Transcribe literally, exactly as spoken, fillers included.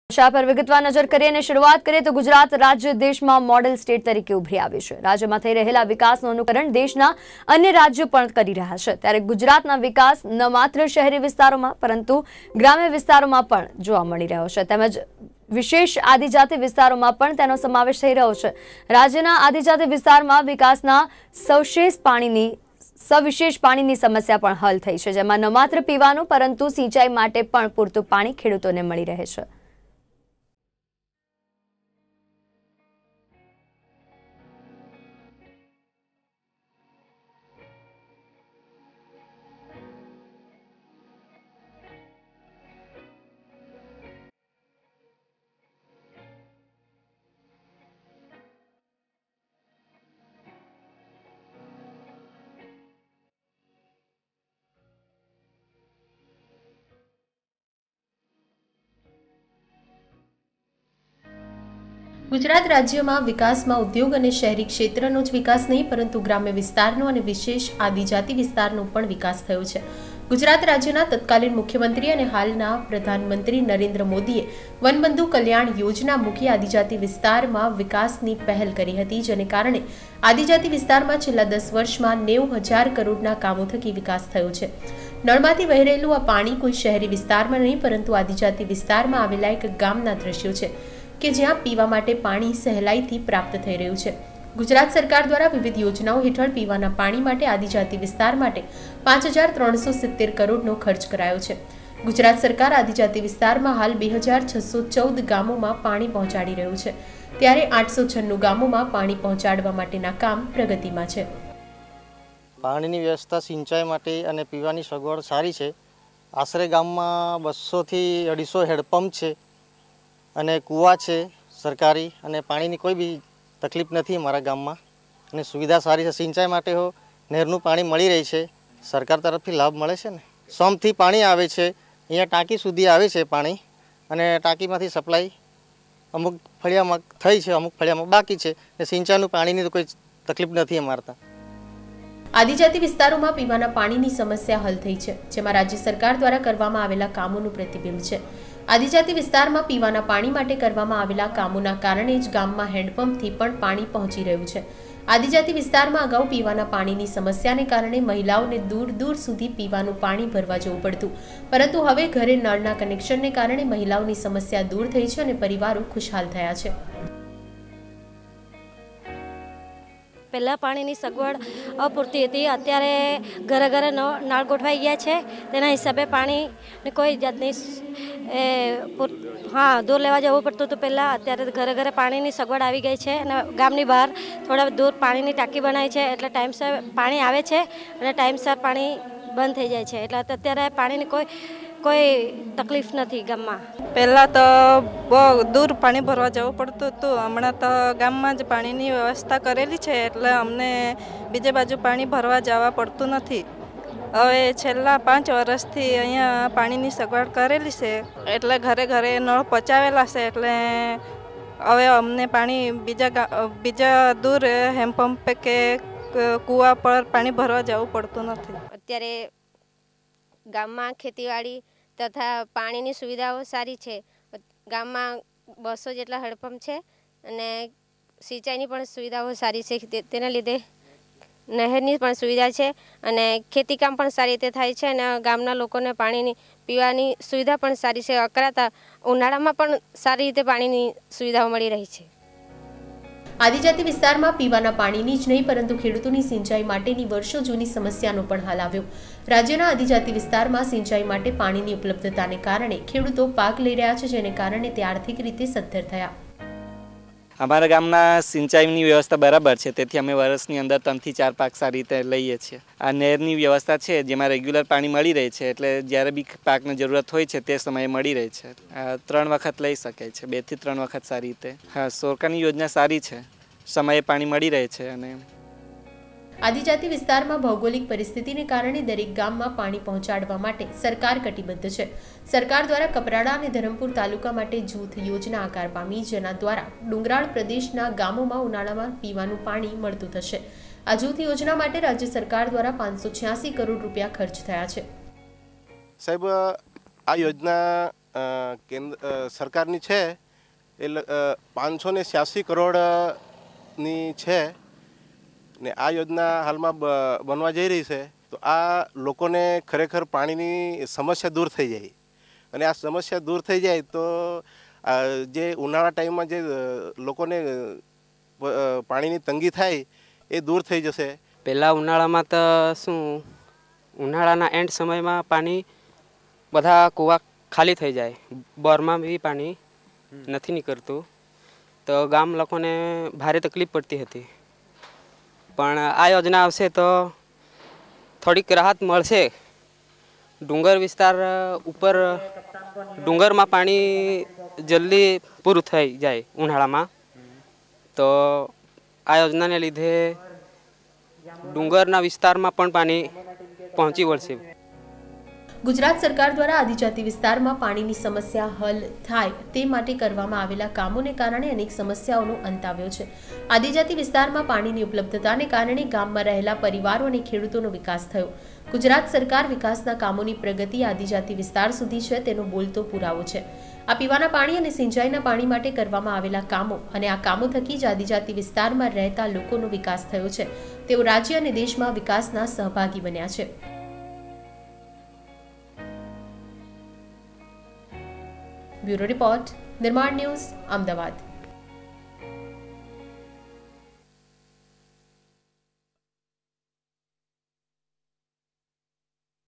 શા પર વિગતવાર નજર કરીએ અને શરૂઆત કરીએ તો ગુજરાત રાજ્ય દેશમાં મોડેલ સ્ટેટ તરીકે ઉભરી આવ્યું છે। રાજ્યમાં થઈ રહેલા વિકાસનું અનુકરણ દેશના અન્ય રાજ્યો પણ કરી રહ્યા છે, ત્યારે ગુજરાતના વિકાસ ન માત્ર શહેરી વિસ્તારોમાં પરંતુ ગ્રામ્ય વિસ્તારોમાં પણ જોવા મળી રહ્યો છે, તેમજ વિશેષ આદિજાતિ વિસ્તારોમાં પણ તેનો સમાવેશ થઈ રહ્યો છે। રાજ્યના આદિજાતિ વિસ્તારમાં વિકાસના સવિશેષ પાણીની સવિશેષ પાણીની સમસ્યા પણ હલ થઈ છે, જેમાં ન માત્ર પીવાનું પરંતુ સિંચાઈ માટે પણ પૂરતું પાણી ખેડૂતોને મળી રહે છે। गुजरात राज्य में विकास में उद्योग और शहरी क्षेत्रनो ज विकास नहीं परंतु ग्राम्य विस्तारनो और विशेष आदिजाति विस्तारनो पण विकास थयो छे। गुजरात राज्यना तत्कालीन मुख्यमंत्री और हालना प्रधानमंत्री नरेन्द्र मोदीए वनबंधु कल्याण योजना मूकी आदिजाति विस्तार में विकासनी पहल करी हती, जेने कारणे आदिजाति विस्तार में छेल्ला दस वर्ष में नेव हजार करोड़ना कामों थकी विकास थयो छे। नळमांथी वही रहेलुं आ पाणी कोई शहरी विस्तार में नहीं परंतु आदिजाति विस्तार में आवेला एक गामना दृश्यो छे कि ज्यां पीवा माटे पाणी सहेलाईथी प्राप्त थई रह्युं छे। गुजरात सरकार द्वारा विविध योजनाओं हेठळ पीवाना पाणी माटे आदिजाति विस्तार माटे पांच हजार त्रणसो सित्तेर करोड़नो खर्च करायो छे। गुजरात सरकार आदिजाति विस्तार में हाल बे हजार छसो चौदह गामों में पाणी पहोंचाडी रह्युं छे, त्यारे आठ सौ छन्नु गामों में पाणी पहोंचाडवा माटेना काम प्रगतिमां छे। पाणीनी व्यवस्था सिंचाई माटे अने पीवानी सगवड सारी छे। आश्रे गाममां बस्सो थी अढ़ीसो हेडपंप छे अने कूवा छे सरकारी अने पाणीनी कोई भी तकलीफ नहीं अमरा गाम में अने सुविधा सारी है। सिंचाई माटे हो नहेरनु पाणी मळी रही है, सरकार तरफथी लाभ मळे छे ने। सोमथी पाणी आवे छे, अहींया टाँकी सुधी आवे छे पाणी अने टाँकीमांथी सप्लाय अमुक फळियामां थई छे, अमुक फळियामां बाकी छे ने सिंचाईनुं पाणीनी तो कोई तकलीफ नहीं अमारता। आदिजाति विस्तारों पीवाना पाणीनी समस्या हल थई छे, जेमां राज्य सरकार द्वारा करवामां आवेला कामोनुं प्रतिबिंब छे। आदिजाति विस्तार में पीवाना पाणी माटे करवामां आवेला कामोना कारणे ज गाममां हेन्डपंपथी पण पाणी पहोंची रह्युं छे। आदिजाति विस्तार में अगाऊ पीवाना पाणीनी समस्याने कारणे महिलाओने दूर दूर सुधी पीवानुं पाणी भरवा जवुं पड़तुं, परंतु हवे घरे नळना कनेक्शनने कारणे महिलाओनी समस्या दूर थई छे अने परिवारो खुशहाल थया छे। पहला पानी सगवड़ अपूरती थी, अत्यारे घरे घरे नळ गोठवाई गया है, तेना हिसाबे पानी कोई जातनी हाँ दूर लेवा जवुं पड़तुं तो पहला अत्यारे घरे घरे पानी सगवड़ आवी गई है अने गामनी बहार थोड़ा दूर पानी टाँकी बनाई है, एटले टाइमसर पानी आवे छे अने टाइमसर पानी बंद थई जाय छे, एटले अत्यारे पानी कोई कोई तकलीफ नहीं गाम में। पहला तो बहुत दूर पानी भरवा जवुं पड़तुं हतुं, हमणां तो गाम में ज पाणीनी व्यवस्था करेली छे एटले अमने बीजे बाजू पाणी भरवा जवा पड़तुं नथी। हवे छेल्ला पांच वर्षथी अहींया पाणीनी सगवड करेली छे एटले घरे घरे नळ पचावेला छे, एटले हवे अमने पाणी बीजा बीजा दूर हेन्डपंप के कूवा पर पाणी भरवा जवुं पड़तुं नथी। अत्यारे गाम में खेतीवाड़ी तथा पानी की सुविधाओं सारी है। गाम में बसो जेटला हेडपंप है अने सिंचाई पण सुविधाओं सारी है, तेना लीधे नहरनी पण सुविधा है अने खेती काम पण सारी रीते थाय छे अने गामना लोकोने पाणीनी पीवानी सुविधा पण सारी है। अकराता उनाळामां पण सारी रीते पाणीनी सुविधाओं मळी रही है। आदिजाति विस्तार में पीवाना पाणीनी ज नहीं परंतु खेडूतोनी सिंचाई माटेनी वर्षो जूनी समस्यानो पण हल आव्यो। राज्यना आदिजाति विस्तार में सिंचाई माटे पाणीनी उपलब्धताने कारणे खेडूतो पाक लई रह्या छे, जेने कारणे ते आर्थिक रीते सद्धर थया। अमरा गामना सिंचाईनी व्यवस्था बराबर है, तेथी अमे वर्षनी अंदर त्रण थी चार पाक सारी रीते लईए छीए। आ नहेरनी व्यवस्था है जेमां रेग्युलर पाणी मळी रहे छे, एटले ज्यारे बी पाकनी जरूरत होय छे ते समये मळी रहे छे। त्रण वखत लई शकाय छे, बे थी त्रण वखत सारी रीते। हाँ, सरकारनी योजना सारी है, समये पाणी मळी रहे छे। अने आदिजाति विस्तार में भौगोलिक परिस्थिति ने कारण दरेक गाम में पाणी पहोंचाडवा माटे सरकार कटिबद्ध है। सरकार द्वारा कपराड़ा और धरमपुर तालुका माटे जूथ योजना आकार पामी, जेना द्वारा डुंगराळ प्रदेशना गामों में उनाळा में पीवानुं पाणी मळतुं थशे। आ जूथ योजना माटे राज्य सरकार द्वारा पांच सौ छियासी करोड़ रुपया खर्च थया छे। साहेब, आ योजना કેન્દ્ર સરકારની છે એ પાંચસો ને છ્યાસી કરોડની છે ને આ યોજના હાલમાં બનવા જઈ રહી છે. તો આ લોકોને ખરેખર પાણીની સમસ્યા દૂર થઈ જાય અને આ સમસ્યા દૂર થઈ જાય તો જે ઉનાળા ટાઈમમાં જે લોકોને પાણીની તંગી થાય એ દૂર થઈ જશે. પહેલાં ઉનાળામાં તો શું ઉનાળાના એન્ડ સમયમાં પાણી બધા કૂવા ખાલી થઈ જાય, બોરમાં બી પાણી નથી નીકળતું, તો ગામ લોકોને ભારે તકલીફ પડતી હતી. પણ આ યોજના આવશે તો થોડીક રાહત મળશે. ડુંગર વિસ્તાર ઉપર ડુંગરમાં પાણી જલ્દી પૂરું થઈ જાય ઉનાળામાં, તો આ યોજનાને લીધે ડુંગરના વિસ્તારમાં પણ પાણી પહોંચી વળશે. ગુજરાત સરકાર દ્વારા આદિજાતિ વિસ્તારમાં પાણીની સમસ્યા હલ થાય તે માટે કરવામાં આવેલા કામોને કારણે અનેક સમસ્યાઓનો અંત આવ્યો છે. આદિજાતિ વિસ્તારમાં પાણીની ઉપલબ્ધતાને કારણે ગામમાં રહેલા પરિવારો અને ખેડૂતોનો વિકાસ થયો. ગુજરાત સરકાર વિકાસના કામોની પ્રગતિ આદિજાતિ વિસ્તાર સુધી છે તેનો બોલતો પુરાવો છે. આ પીવાના પાણી અને સિંચાઈના પાણી માટે કરવામાં આવેલા કામો અને આ કામો થકી જ આદિજાતિ વિસ્તારમાં રહેતા લોકોનો વિકાસ થયો છે. તેઓ રાજ્ય અને દેશમાં વિકાસના સહભાગી બન્યા છે. બ્યુરો રિપોર્ટ, નિર્માણ ન્યૂઝ, અમદાવાદ.